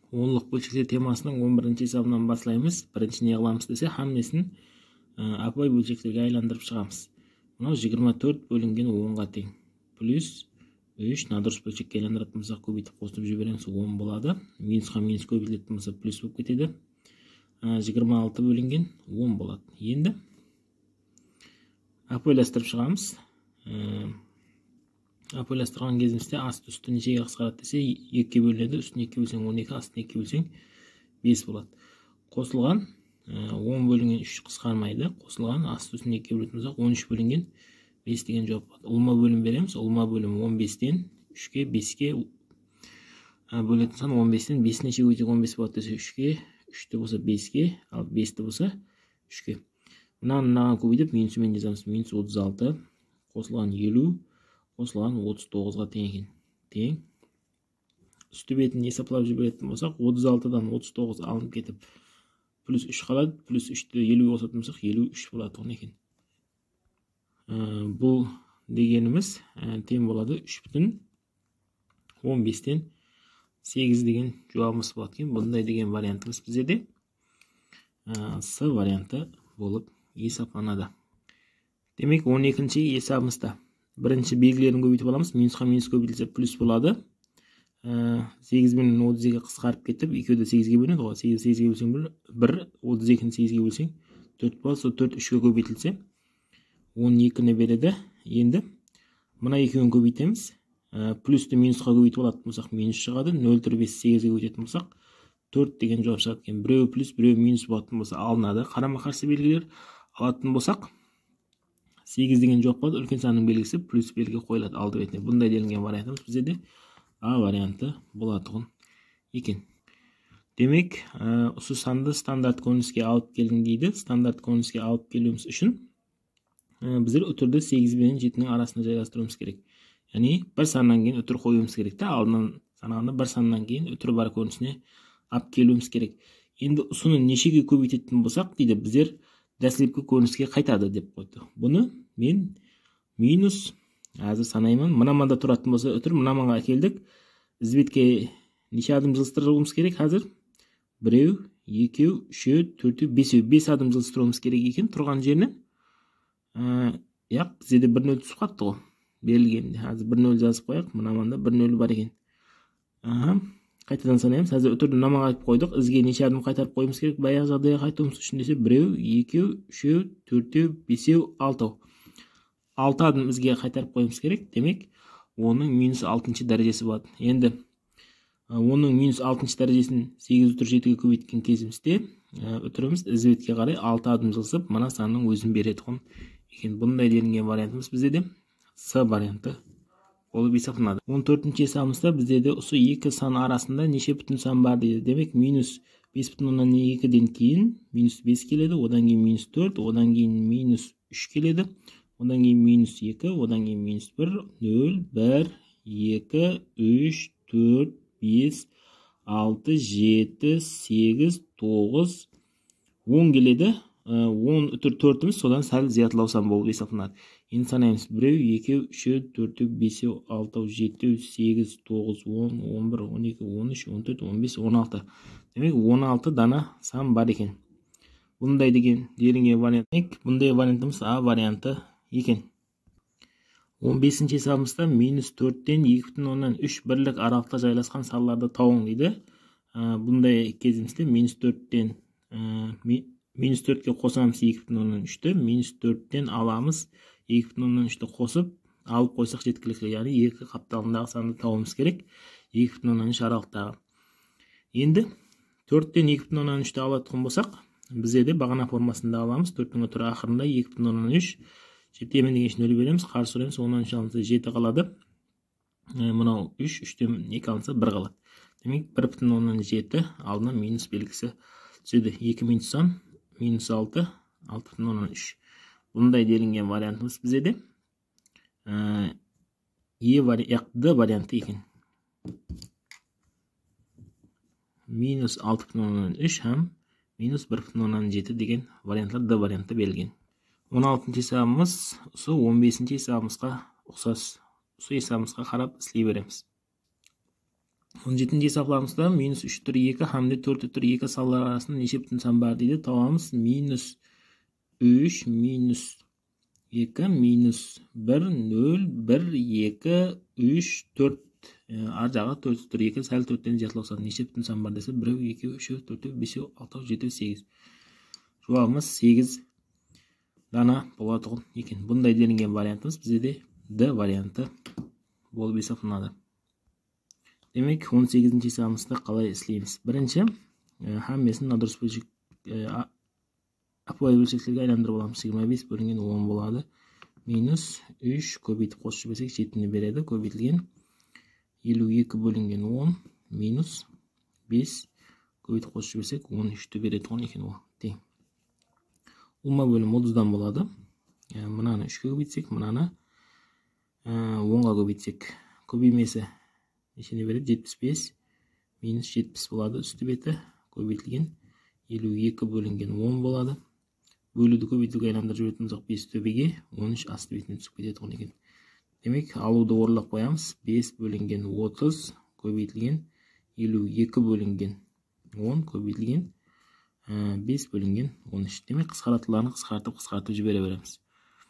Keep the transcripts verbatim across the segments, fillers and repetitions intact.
онлық бөлшектер темасының он бірінші есабынан баслаймыз. Бірінші не қыламыз десе, хаммесін апай бөлшектерге айландырып шығамыз. Мынау жиырма төрт бөлінген онға тең. Плюс үш надұрыс бөлшекке айландыратын болсақ, көбейтіп қосып жібереміз, он болады. Минусқа минус көбейтілетін болса, плюс болып кетеді. жиырма алты бөлінген он болады. Енді апайластырып шығамыз. Апайластырған кезімізде асты үсті нешеге қысқарады десе, екіге бөлінеді. Үстін екіге бөлсең он екі, астын екіге бөлсең бес болады. Қосылған он бөлінген үш қысқармайды. Қосылған асты үстін екіге бөлетін болсақ, он үш бөлінген бес деген жауап болады. Ұлма бөлім береміз. Ұлма бөлім он бестен үшке, беске бөлетін сан он бестен бес неше көбейтсек он бес болады десе, үшке, үшті болса беске, ал бесті болса үшке. Мынаны мынаған көбейтіп минусымен жазамыз. Минус отыз алты, қосылған елу, қосылған отыз тоғызға тең екен. Тең. Үсті бетін есеплап жіберетін болсақ, отыз алтыдан отыз тоғыз алынып кетіп, плюс үш қалады. Плюс үшті елуге қосатын болсақ, елу үш болады екен. Бұл дегеніміз тең болады үш бүтін он бестен сегіз деген жауабымыз болады екен. Бұндай деген вариантымыз бізде де С варианты болып есепланады. Демек он екінші есабымызда бірінші белгілерін көбейтіп аламыз. Минусқа минус көбейтілсе плюс болады. сегіз мен отыз екі қысқарып кетіп, екеуі де сегізге бөлінеді ғой. сегіз сегізге бөлсең бір, отыз екіні сегізге бөлсең төрт болады. Сол төрт үшке көбейтілсе он екіні береді. Енді мына екеуін көбейтеміз. Плюсті минусқа көбейтіп алатын болсақ, минус шығады. нөл бүтін бес сегізге көбейтетін болсақ, төрт деген жауап шығады екен. Біреу плюс, біреу минус болатын болса алынады. Қарама-қарсы белгілер алатын болсақ, сегіз деген жауап болады. Үлкен санның белгісі плюс белгі қойылады алды бетіне. Бұндай делінген вариантымыз бізде де А варианты болады екен. Демек, осы санды стандарт көрініске алып келдің дейді. Стандарт көрініске алып келуіміз үшін біздер үтірді сегіз бен жетінің арасында жайластыруымыз керек. Яғни бір саннан кейін үтір қоюымыз керек та, алдынан санағанда бір саннан кейін үтір бар көрінісіне алып келуіміз керек. Енді ұсыны нешеге көбейтетін болсақ дейді, біздер дәсілепкі көрініске қайтады деп қойды. Бұны мен минус әзір санаймын. Мынаманда тұратын болса үтір, мынаманға әкелдік. Ізбетке неше адым жылыстыруымыз керек қазір? Біреу, екеу, үшеу, төртеу, бесеу, бес адым жылыстыруымыз керек екен тұрған жерінен. Яқ, бізде де бір нөл түсіп қапты ғой. Берілгенде. Қазір бір нөл жазып қояқ. Мынаманда бір нөл бар екен. Қайтадан санаймыз. Қазір үтірді мынамаға айтып қойдық. Ізге неше адым қайтарып қойымыз керек? Баяғы жағдайға қайтуымыз үшін десе, біреу, екеу, үшеу, төртеу, бесеу, алтау. алты адым ізге қайтарып қойымыз керек. Демек, оның минус алтыншы дәрежесі болады. Енді оның минус алтыншы дәрежесін сегіз бүтін жетіге көбейткен кезімізде үтіріміз ізбетке қарай алты адым жылсып, мына санның өзін береді ғой. Екен бұндай делінген вариантымыз бізде де С варианты болып есептелінеді. он төртінші есабымызда бізде де осы екі сан арасында неше бүтін сан бар дейді. Демек, минус бес бүтін оннан екіден кейін минус бес келеді, одан кейін минус төрт, одан кейін минус үш келеді. Одан кейін минус екі, одан кейін минус бір, нөл, бір, екі, үш, төрт, бес, алты, жеті, сегіз, тоғыз, он келеді. он үтір төртіміз содан сәл зиятлау сан болып есептелінеді. Енді санаймыз. Біреу, екеу, үшеу, төртеу, бесеу, алтау, жетеу, сегіз, тоғыз, он, он бір, он екі, он үш, он төрт, он бес, он алты. Демек, он алты дана сан бар екен. Бұндай деген делінген вариант. Бұндай вариантымыз А варианты екен. он бесінші есабымызда минус төрттен екі бүтін оннан үш бірлік аралықта жайласқан салаларды тауың дейді. Бұндай кезімізде минус төрттен минус төртке қосамыз екі бүтін оннан үшті, минус төрттен аламыз екі бүтін оннан үшті қосып, алып қойсақ жеткілікті. Яғни екі қапталындағы санды тауымыз керек. екі бүтін оннан үш аралықтағы. Енді төрттен екі бүтін оннан үшті алатын болсақ, бізде де бағана формасында аламыз. төрттің үтірі ақырында екі бүтін оннан үш. жетемен деген үшін нөл береміз, қарсы ұреміз, оннан үш алынса жеті қалады. Мынау үш, үштен екі алынса бір қалады. Демек, бір бүтін оннан жеті алдына минус белгісі түседі. екі минус сан, минус алты, алты бүтін оннан үш. Бұндай делінген вариантымыз бізде де Е варианты варианты екен. Минус алты бүтін оннан үш һәм минус бір бүтін оннан жеті деген вариантлар Д варианты берілген. он алтыншы есабымыз осы он бесінші есабымызға ұқсас. Осы есабымызға қарап істей береміз. он жетінші есапламызда минус үш бүтін екі hamda төрт бүтін екі салалар арасында неше бүтін сан бар дейді. Табамыз. Минус үш, минус екі, минус бір, нөл, бір, екі, үш, төрт. Ар жағы төрт бүтін екі, сәл төрттен жеті неше бүтін сан бар десе, бір, екі, үш, төрт, бес, алты, жеті, сегіз. Жауабымыз сегіз дана болады екен. Бұндай делінген вариантымыз бізде де Д варианты болып есептелінеді. Демек, он сегізінші есебімізді қалай істейміз? Бірінші, хаммесін надырыс бөлшек апылай бөлшектерге айландырып аламыз. жиырма бес бөлінген он болады. Минус үш көбейтіп қосып жіберсек жетіні береді. Көбейтілген елу екі бөлінген он минус бес көбейтіп қосып жіберсек он үшті береді екен ол. Тең. Умма бөлім отыздан болады. Мынаны үшке көбейтсек, мынаны онға көбейтсек, көбеймесі нешені береді? жетпіс бес минус жетпіс болады. Үсті беті көбейтілген елу екі бөлінген он болады. Бөлуді көбейтуге айландырып жіберетін болсақ бес төбеге он үш асты бетіне түсіп кетеді екен. Демек, алуды орылап қоямыз. бес бөлінген отыз көбейтілген елу екі бөлінген он көбейтілген бес бөлінген он үш. Демек, қысқартуларын қысқартып қысқартып жібере береміз.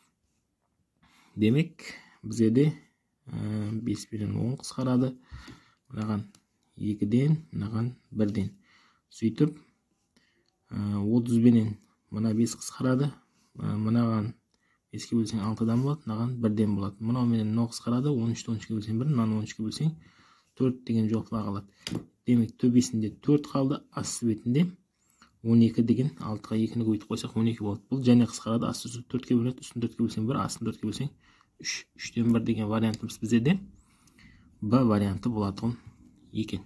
Демек, бізде де бес бөлінген он қысқарады. Мынаған екіден, мынаған бірден. Сөйтіп, отыз бенен мына бес қысқарады. Мынаған беске бөлсең алтыдан болады, мынаған бірден болады. Мынау менен мынау қысқарады. он үшті он үшке бөлсең бір, мынаны он үшке бөлсең төрт деген жоқла қалады. Демек, төбесінде төрт қалды, асты бетінде он екі деген алтыға екіні көбейтіп қойсақ он екі болады. Бұл және қысқарады. Асты төртке бөлінеді, үстін төртке бөлсең бір, астын төртке бөлсең үш, үштен бір деген вариантымыз бізде де Б варианты болады екен.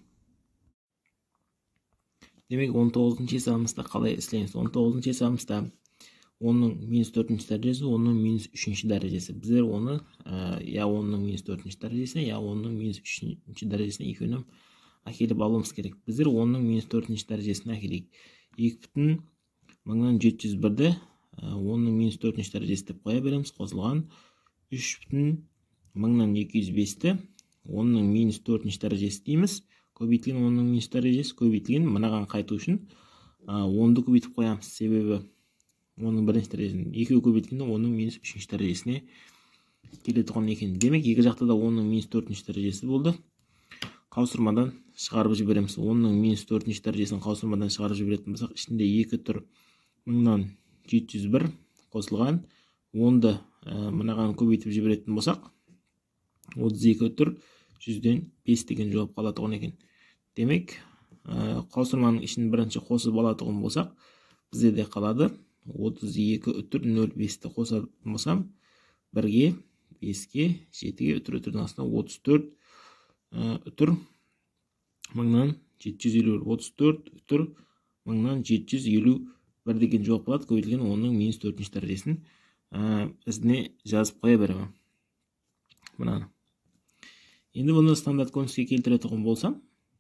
Демек, он тоғызыншы есебімізді қалай істейміз? он тоғызыншы есебімізді онның минус төртінші дәрежесі, онның минус үшінші дәрежесі. Біздер оны я онның минус төртінші дәрежесіне, я онның минус үшінші дәрежесіне екеуінен әкеліп алуымыз керек. Біздер онның минус төртінші дәрежесіне әкелейік. екі бүтін мыңнан жеті жүз бірді онның минус төртінші дәрежесі деп қоя береміз. Қосылған үш бүтін мыңнан екі жүз бесті онның минус төртінші дәрежесі дейміз. Көбейтілген онның минус дәрежесі көбейтілген мынаған қайту үшін онды көбейтіп қоямыз. Себебі оның бірінші дәрежесін екеу көбейтілгенде онның минус үшінші дәрежесіне келеді екен. Демек, екі жақта да онның минус төртінші дәрежесі болды. Қаусырмадан шығарып жібереміз. онның минус төртінші дәрежесін қаусырмадан шығарып жіберетін болсақ, ішінде екі тұр мыңнан жеті жүз бір қосылған онды мынаған көбейтіп жіберетін болсақ, отыз екі тұр жүзден бес деген жауап қалады екен. Демек, қаусырманың ішін бірінші қосып алатығын болсақ, бізде де қалады отыз екі үтір нөл бесті қосатын болсам, бірге, беске, жетіге үтір үтірдің астына отыз төрт үтір мыңнан жеті жүз елу, отыз төрт үтір мыңнан жеті жүз елу бір деген жауап қалады. Көбейтілген онның минус төртінші дәрежесін ізіне жазып қоя беремін. Мынаны. Енді бұны стандарт көрініске келтіретұғын болсам,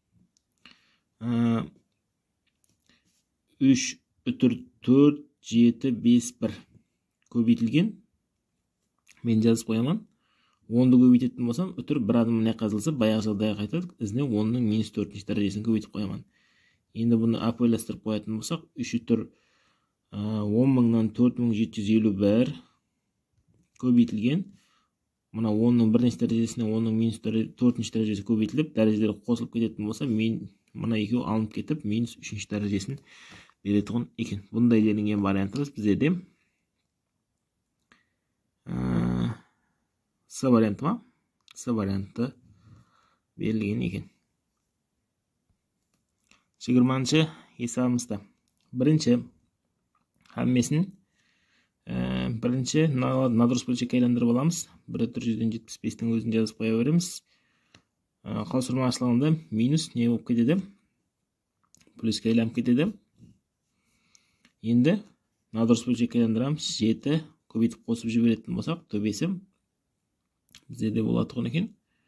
үш үтір төрт жеті бес бір көбейтілген мен жазып қоямын. онды көбейтетін болсам, үтір бір адым мына қазылса, баяғы жағдайға қайтады. Ізіне онның минус төртінші дәрежесін көбейтіп қоямын. Енді бұны апойластырып қоятын болсақ, үш үтір он мыңнан төрт мың жеті жүз елу бір көбейтілген. Мына онның бірінші дәрежесіне онның минус төртінші дәрежесі көбейтіліп, дәрежелері қосылып кететін болса, мына екеу алынып кетіп, минус үшінші дәрежесін беретін екен. Бұндай делінген вариантымыз бізде де С варианты ма? С варианты берілген екен. жиырманшы есебімізді. Бірінші хаммесін бірінші надырыс бөлшекке айландырып аламыз. бір бүтін жүзден жетпіс бестің өзін жазып қоя береміз. Қаусырма ашылғанда минус не болып кетеді? Плюске айланып кетеді. Енді надырыс бөлшекке айландырамыз. жеті көбейтіп қосып жіберетін болсақ, төбесі бізде де болады екен.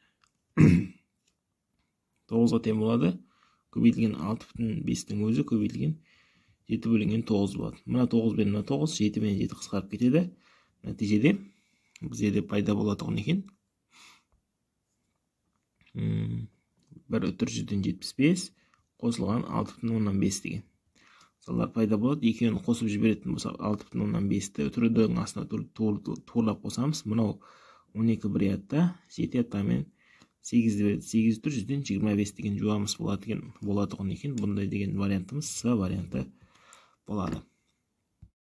тоғызға тең болады. Көбейтілген алты бүтін бестің өзі көбейтілген жеті бөлінген тоғыз болады. Мына тоғыз бен мына тоғыз, жеті мен жеті қысқарып кетеді. Нәтижеде бізде де пайда болады екен. бір бүтін жүзден жетпіс бес қосылған алты бүтін оннан бес деген мысалдар пайда болады. Екеуін қосып жіберетін болсақ, алты бүтін оннан бесті түрдің астына турлап қосамыз. Мынау он екі бір ятта, жеті яттамен сегізді береді. сегіз бүтін жүзден жиырма бес деген жауабымыз болады екен. Болады екен. Бұндай деген вариантымыз С варианты болады.